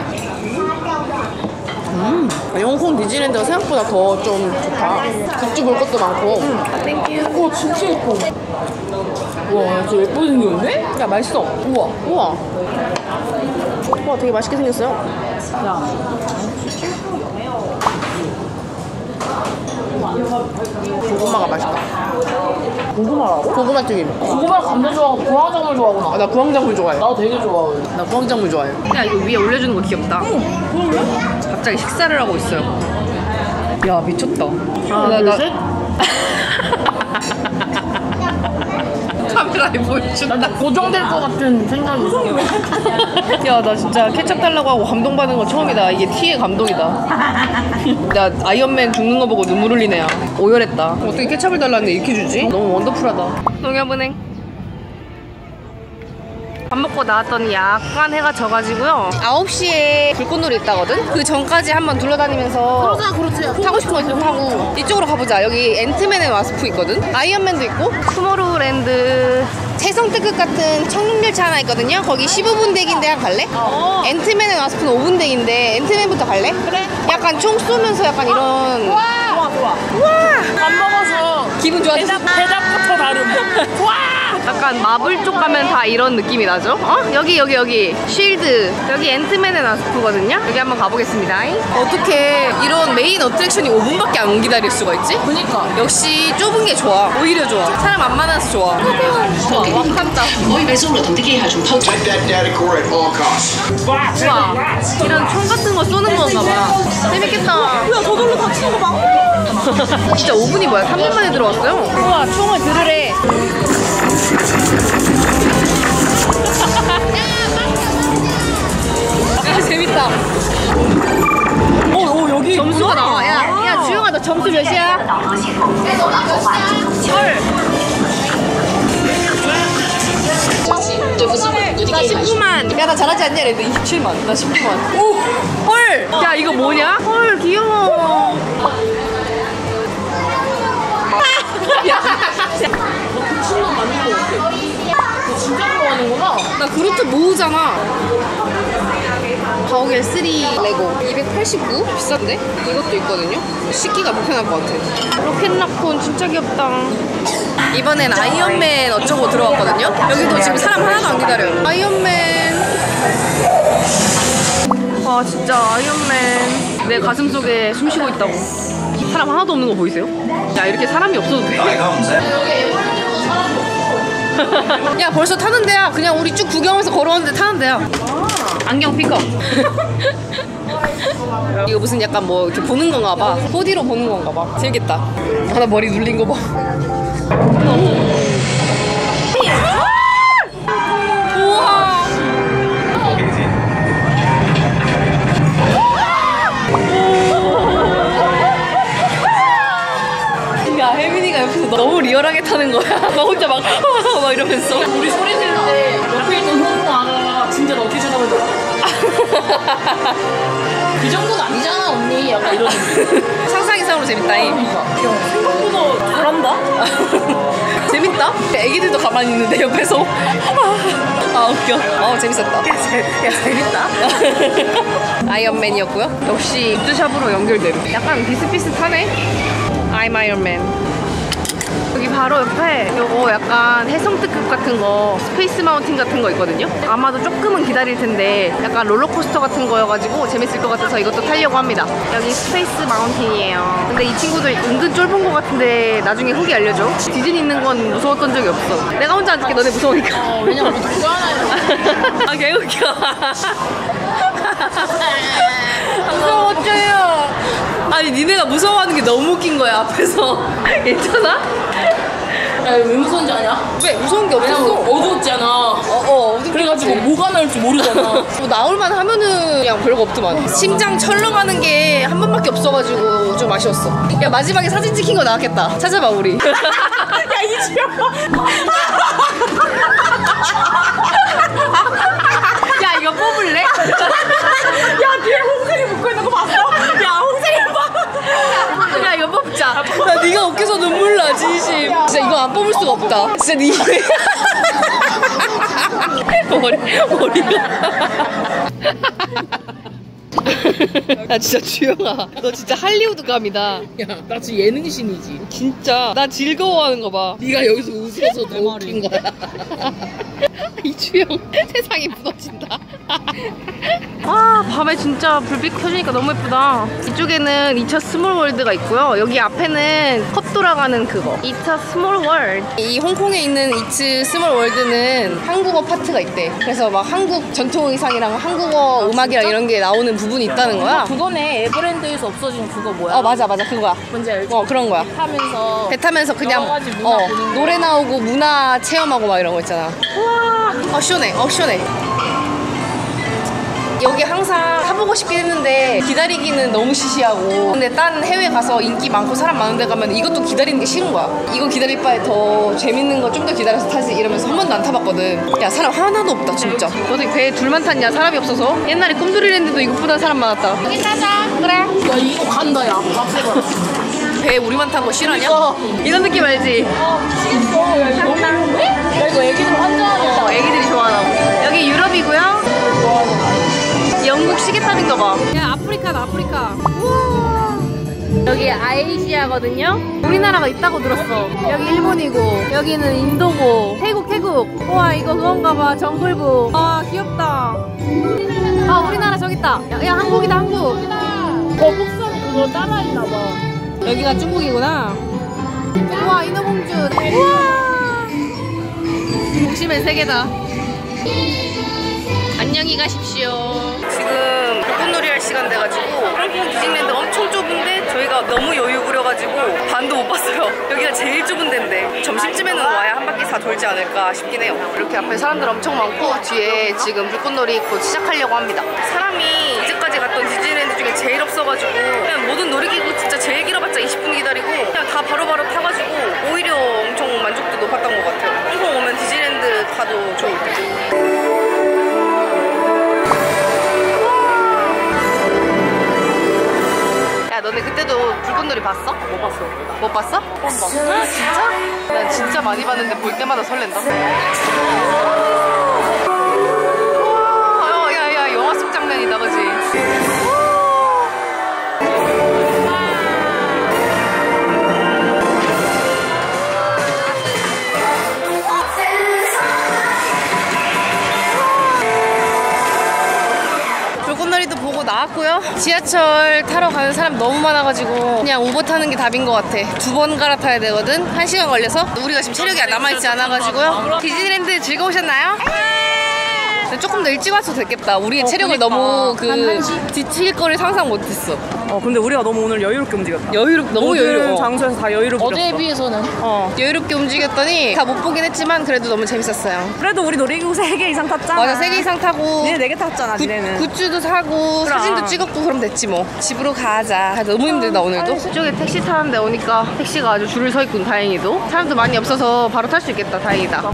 음. 홍콩 디즈니랜드가 생각보다 더 좀 좋다. 굿즈 볼 것도 많고. 땡큐. 와, 진짜 예뻐. 와, 저 예쁘게 생겼네? 야, 맛있어. 우와. 우와. 우와, 되게 맛있게 생겼어요. 야. 고구마가 맛있다. 고구마라고? 고구마 튀김. 고구마 감자 좋아하고 부황작물 좋아하구나. 아, 나 부황작물 좋아해. 나도 되게 좋아해. 나 부황작물 좋아해. 야, 이거 위에 올려주는 거 귀엽다. 갑자기 식사를 하고 있어요. 야, 미쳤다. 하나, 둘, 셋. 카메라에 보여준다. 나 고정될 것 같은 생각이 있어. 야, 나 진짜 케첩 달라고 하고 감동받은 거 처음이다. 이게 티의 감동이다. 나 아이언맨 죽는 거 보고 눈물 흘리네. 야. 오열했다. 어떻게 케첩을 달라는데 이렇게 주지? 너무 원더풀하다. 농협은행. 밥 먹고 나왔더니 약간 해가 져가지고요. 아홉 시에 불꽃놀이 있다거든? 그 전까지 한번 둘러다니면서 그러자, 그렇지. 타고 싶은 거 있으면 타고 이쪽으로 가보자. 여기 앤트맨의 와스프 있거든? 아이언맨도 있고 투모로우랜드 채성 특급 같은 청룡열차 하나 있거든요? 거기 십오 분 대기인데 한 갈래? 어. 앤트맨의 와스프는 오 분 대기인데 앤트맨부터 갈래? 그래. 약간 총 쏘면서 약간 이런 와, 좋아, 좋아. 우와! 밥 먹어서 기분 좋아졌어? 대답부터 다름. 와! 약간 마블 쪽 가면 다 이런 느낌이 나죠? 어? 여기 여기 여기 쉴드 여기 앤트맨의 와스프거든요? 여기 한번 가보겠습니다. 어떻게 이런 메인 어트랙션이 오 분밖에 안 기다릴 수가 있지? 그니까. 역시 좁은 게 좋아. 오히려 좋아. 사람 안 많아서 좋아. 좋아. 완칸다. Take that data core at all costs. 우와. 이런 총 같은 거 쏘는 건가 봐. 재밌겠다. 야, 저절로 다치는 거 봐. 진짜 오 분이 뭐야? 삼 분 만에 들어왔어요? 우와, 총을 들으래. 야, 재밌다. 어, 어 여기 점수가 나와. 야, 야, 주영아, 너 점수 몇이야? 헐. 나 십구만. 야, 나 잘하지 않냐? 레드 이십칠만. 나 십구만. 오! 헐! 야, 이거 뭐냐? 헐, 귀여워. 야, 신랑 맞는 거 같아. 너 진짜 좋아하는구나. 나 그루트 모으잖아. 가오갤 쓰리 레고 이백팔십구? 비싼데? 이것도 있거든요? 씻기가 불편할 것 같아. 로켓라콘 진짜 귀엽다. 이번엔 아이언맨 어쩌고 들어왔거든요? 여기도 지금 사람 하나도 안 기다려요. 아이언맨. 와, 진짜 아이언맨 내 가슴 속에 숨 쉬고 있다고. 사람 하나도 없는 거 보이세요? 야, 이렇게 사람이 없어도 돼? 야, 벌써 타는 데야. 그냥 우리 쭉 구경하면서 걸어왔는데 타는 데야. 안경 픽업. 이거 무슨 약간 뭐 이렇게 보는 건가 봐. 포디로 보는 건가 봐. 재밌겠다. 아, 나 머리 눌린 거 봐. 우와. 야, 혜민이가 옆에서 너무 리얼하게 타는 거야. 막 혼자 막, 막 이러면서. 우리 소리 지르는데 옆에 있던 홍콩 아가가 진짜 너 어떻게 쳐다보더라. 그 정도는 아니잖아 언니. 약간 이런 느낌. 상상 이상으로 재밌다잉. 생각보다 잘한다. 재밌다? 애기들도 가만히 있는데 옆에서. 아 웃겨. 어 재밌었다. 야 재밌다. 아이언맨이었고요. 역시 굿즈샵으로 연결되는. 약간 비슷비슷하네. I'm Iron Man. 여기 바로 옆에 요거 약간 해성특급 같은 거, 스페이스 마운틴 같은 거 있거든요. 아마도 조금은 기다릴 텐데 약간 롤러코스터 같은 거여가지고 재밌을 것 같아서 이것도 타려고 합니다. 여기 스페이스 마운틴이에요. 근데 이 친구들 은근 쫄본 것 같은데 나중에 후기 알려줘. 디즈니 있는 건 무서웠던 적이 없어. 내가 혼자 앉을게. 너네 무서우니까. 어, 왜냐면 우리 누구 하나요? 아 개웃겨. 무서워 어째요. 아니 니네가 무서워하는 게 너무 웃긴 거야 앞에서. 괜찮아? 야, 왜 무서운지 아냐? 왜? 무서운 게 왜냐면 없었어. 어두웠잖아. 어어 그래가지고 뭐가 나올지 모르잖아. 뭐 나올만 하면은 그냥 별거 없더만. 심장 철렁하는 게 한 번밖에 없어가지고 좀 아쉬웠어. 야 마지막에 사진 찍힌 거 나왔겠다. 찾아봐 우리. 야 이지영. 야 이거 뽑을래? 야 뒤에 홍색이 묶고 있는 거 봤어? 야 홍색이 봐. 야 이거 뽑자. 나 네가 웃겨서 눈물 나 진심. 진짜 이거 안 뽑을 수가 없다. 진짜 네. 머리 머리가. 나 진짜 주영아, 너 진짜 할리우드감이다. 야, 나 지금 예능신이지. 진짜 나 즐거워하는 거 봐. 네가 여기서 웃어서 더 웃긴 거야. 이 주영 세상이 무너진다. 아 밤에 진짜 불빛 켜지니까 너무 예쁘다. 이쪽에는 이 차 스몰월드가 있고요. 여기 앞에는 컵 돌아가는 그거 이 차 스몰월드. 이 홍콩에 있는 이츠 스몰월드는 한국어 파트가 있대. 그래서 막 한국 전통 의상이랑 한국어 음악이랑 이런 게 나오는 부분이 있다는 거야. 그거네. 에버랜드에서 없어진 그거 뭐야? 어 맞아 맞아 그거야. 뭔지 알지? 어 그런 거야. 하면서 배 타면서 그냥 여러 가지 문화 어, 보는 거. 노래 나오고 문화 체험하고 막 이런 거 있잖아. 우와, 어 시원해, 어 시원해. 여기 항상 타보고 싶긴 했는데 기다리기는 너무 시시하고. 근데 딴 해외 가서 인기 많고 사람 많은 데 가면 이것도 기다리는 게 싫은 거야. 이거 기다릴 바에 더 재밌는 거 좀 더 기다려서 타지 이러면서 한 번도 안 타봤거든. 야 사람 하나도 없다 진짜. 너도 배 둘만 탔냐? 사람이 없어서? 옛날에 꿈돌이랜드도 이것보다 사람 많았다. 여기 타자. 그래. 야, 이거 간다, 야. 박세가. 배 우리만 탄 거 싫어하냐? 이런 느낌 알지? 미치겠어. 야, 이거 너무 좋은데? 야, 이거 애기들 환장하겠다. 어, 애기들이 좋아하나. 여기 유럽이고요. 영국 시계탑인가 봐. 야, 아프리카다, 아프리카. 우와. 여기 아이시아거든요. 우리나라가 있다고 들었어. 여기 일본이고, 여기는 인도고, 태국, 태국. 우와, 이거 그건가 봐. 정글북. 아, 귀엽다. 아, 우리나라 저기 있다. 야, 야 한국이다, 한국. 거북선 그거 따라했나 봐. 여기가 중국이구나. 우와, 인어공주. 우와. 동심의 세계다. 안녕히 가십시오. 지금 불꽃놀이 할 시간 돼가지고 홍콩 디즈니랜드 엄청 좁은데 저희가 너무 여유 부려가지고 반도 못 봤어요. 여기가 제일 좁은 데인데 점심쯤에는 와야 한 바퀴 다 돌지 않을까 싶긴 해요. 이렇게 앞에 사람들 엄청 많고 뒤에 지금 불꽃놀이 곧 시작하려고 합니다. 사람이 이제까지 갔던 디즈니랜드 중에 제일 없어가지고 그냥 모든 놀이기구 진짜 제일 길어봤자 이십 분 기다리고 그냥 다 바로바로 타가지고 오히려 엄청 만족도 높았던 것 같아요. 홍콩 오면 디즈니랜드 가도 좋을 듯. 야 너네 그때도 불꽃놀이 봤어? 못 봤어. 못 봤어? 처음 봤어. 아, 진짜? 난 진짜 많이 봤는데 볼 때마다 설렌다. 와, 야, 야, 영화 속 장면이다, 그지? 불꽃놀이도 보고 나왔고요. 지하철 타러 가는 사람 너무 많아가지고 그냥 우버 타는 게 답인 것 같아. 두 번 갈아타야 되거든. 한 시간 걸려서. 우리가 지금 체력이 남아있지 않아가지고요. 디즈니랜드 즐거우셨나요? 근데 조금 더 일찍 와서 됐겠다. 우리의 체력을 그러니까. 너무 그 한 한 시? 지칠 거를 상상 못했어. 어 근데 우리가 너무 오늘 여유롭게 움직였다. 여유롭 너무 모든 여유로워. 장소에서 다 여유롭게 어제에 움직였어. 비해서는 어. 여유롭게 움직였더니 다 못 보긴 했지만 그래도 너무 재밌었어요. 그래도 우리 놀이기구 세 개 이상 탔잖아. 맞아, 세 개 이상 타고 니네 네 개 탔잖아. 굿, 니네는. 굿즈도 사고 그럼. 사진도 찍었고 그럼 됐지 뭐. 집으로 가자. 아, 너무 힘들다 오늘도. 이쪽에 택시 타는데 오니까 택시가 아주 줄을 서 있군. 다행히도 사람도 많이 없어서 바로 탈 수 있겠다. 다행이다.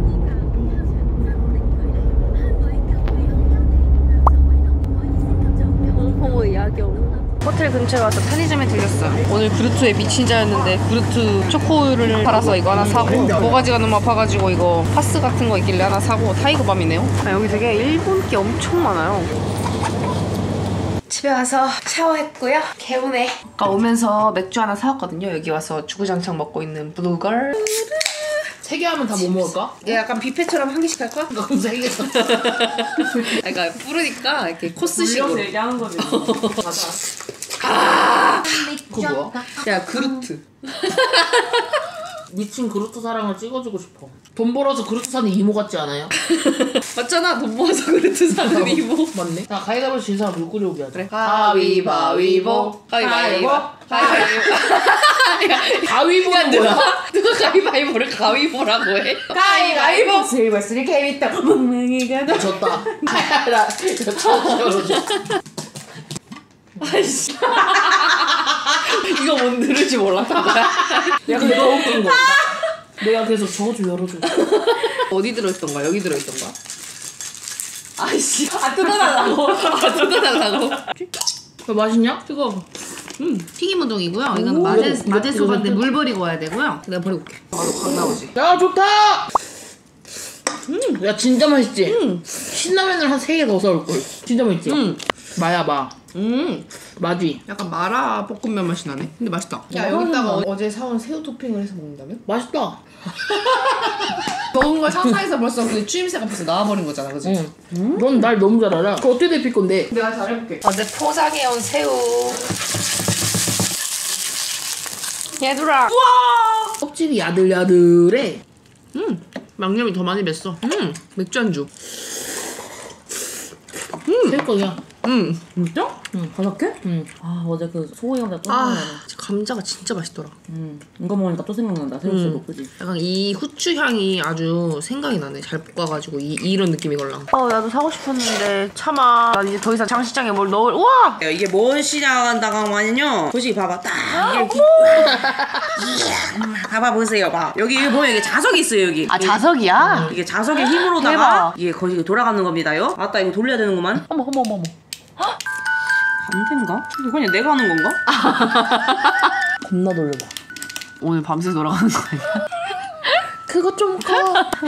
호텔 근처에 와서 편의점에 들렸어. 오늘 그루트에 미친 자였는데 그루트 초코우유를 팔아서 이거 하나 사고 모가지가 너무 아파가지고 이거 파스 같은 거 있길래 하나 사고 타이거밤이네요. 아, 여기 되게 일본 게 엄청 많아요. 집에 와서 샤워했고요. 개운해. 아까 오면서 맥주 하나 사왔거든요. 여기 와서 주구장창 먹고 있는 블루걸. 세 개 하면 다 못 먹을까? 얘 약간 뷔페처럼 한 개씩 할까? 그럼 세 개. 그러니까 뿌르니까 이렇게 코스식으로. 물려서 얘기하는 거지. 맞아. 아! 그거 뭐야? 야 그루트. 미친 그루트 사랑을 찍어주고 싶어. 돈 벌어서 그루트 사는 이모 같지 않아요? 맞잖아. 돈 모아서 그루트 사는 이모. 맞네. 나 가위바위보 진 사람 물 끓여오게 하자. 그래. 가위바위보. 가위바위보. 가위바위보. 가위보는 누가, 뭐야? 누가 가위바위보를 가위보라고 해? 가위바위보. 제일 쓰리 개밌다. 멍멍이가. 나 졌다. 나 졌다. 아이씨. 이거 못 누르지 몰랐던 거야? 야 근데 더 웃긴 거. 내가 계속 저거 좀 열어줘. 어디 들어있던 거야? 여기 들어있던 거야? 아이씨. 아 뜯어달라고. 아 뜯어달라고. 왜 맛있냐? 뜨거워. 음, 튀김 우동이고요. 이건 마제 마제 소바인데 물 버리고 와야 되고요. 내가 버리고 올게. 바로 확 나오지. 야 좋다. 음, 야 진짜 맛있지. 음. 신라면을 한 세 개 더 사올 걸. 진짜 맛있지. 음. 마야마. 음, 마지. 약간 마라 볶음면 맛이 나네. 근데 맛있다. 야 여기다가 어, 어제 사온 새우 토핑을 해서 먹는다면? 맛있다. 먹은 걸 상상해서 벌써 그 추임새가 벌써 나와버린 거잖아, 그지? 응. 넌 날 너무 잘 알아. 그거 어떻게 데필 건데? 내가 잘해볼게. 어제 포장해온 새우. 얘들아. 우와. 껍질이 야들야들해. 음, 양념이 더 많이 뱄어. 음, 맥주 안주. 새우깡이야. 음. 진짜? 응. 다섯 개? 응. 아 어제 그 소고기 감자 또 아, 생각나네. 감자가 진짜 맛있더라. 음 이거 먹으니까 또 생각난다. 새우새우 그지? 약간 이 후추 향이 아주 생각이 나네. 잘 볶아가지고 이, 이런 느낌이 걸랑. 어, 나도 사고 싶었는데 참아. 난 이제 더 이상 장시장에 뭘 넣을. 우와! 이게 뭔 시장한다고 하면요. 보시 봐봐 딱 이게 이야, 봐봐 보세요 봐 여기 여기 보면 이게 자석이 있어요 여기. 아, 자석이야? 이게 자석의 힘으로다가 대박. 이게 거기 돌아가는 겁니다요. 아따 이거 돌려야 되는구만. 어머, 어머, 어머, 어머. 안된가? 이거 그냥 내가 하는 건가? 겁나 돌려봐. 오늘 밤새 돌아가는 거 아니야? 그거 좀 커.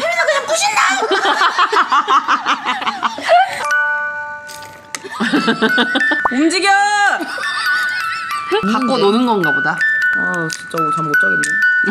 움직여! 갖고 노는 건가 보다. 아 진짜 잠 못 자겠네.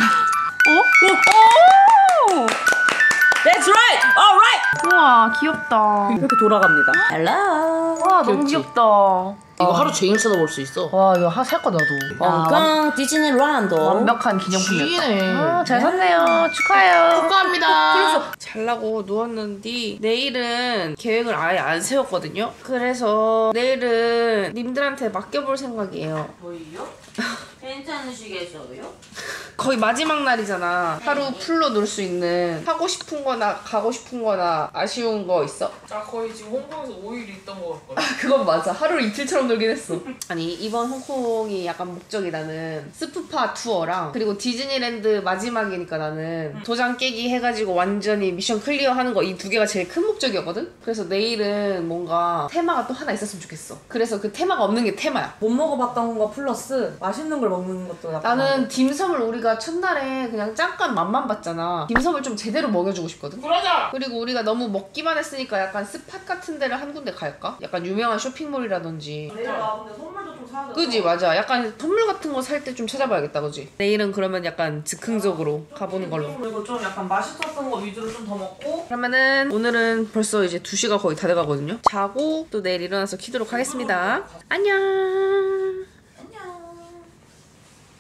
That's right! Alright! 우와, 귀엽다. 이렇게 돌아갑니다. 와, 너무 귀엽다. 이거 하루 종일 쳐다볼 수 있어. 와, 이거 하 살 거 나도. 홍콩 디즈니랜드. 완벽한 기념품이었다. 지네. 아, 잘 샀네요. 축하해요. 축하합니다. 그래서 잘라고 누웠는데 내일은 계획을 아예 안 세웠거든요. 그래서 내일은 님들한테 맡겨볼 생각이에요. 저희요? 괜찮으시겠어요? 거의 마지막 날이잖아. 하루 풀로 놀 수 있는. 하고 싶은 거나 가고 싶은 거나 아쉬운 거 있어? 나 거의 지금 홍콩에서 오 일 있던 거 같거든. 그건 맞아. 하루 이틀처럼 놀긴 했어. 아니, 이번 홍콩이 약간 목적이 나는 스푸파 투어랑 그리고 디즈니랜드 마지막이니까 나는 도장 깨기 해가지고 완전히 미션 클리어 하는 거 이 두 개가 제일 큰 목적이었거든? 그래서 내일은 뭔가 테마가 또 하나 있었으면 좋겠어. 그래서 그 테마가 없는 게 테마야. 못 먹어봤던 거 플러스 맛있는 걸 먹는 것도 약간. 나는 딤섬을 우리가 첫날에 그냥 잠깐 맛만 봤잖아. 딤섬을 좀 제대로 먹여주고 싶거든? 그러자. 그리고 우리가 너무 먹기만 했으니까 약간 스팟 같은 데를 한 군데 갈까? 약간 유명한 쇼핑몰이라든지. 내일 나 근데 선물도 좀 사야 돼. 그지, 맞아. 약간 선물 같은 거 살 때 좀 찾아봐야겠다, 그지? 내일은 그러면 약간 즉흥적으로 가보는 걸로. 그리고 좀 약간 맛있었던 거 위주로 좀 더 먹고. 그러면은 오늘은 벌써 이제 두 시가 거의 다 돼가거든요. 자고 또 내일 일어나서 키도록 하겠습니다. 안녕.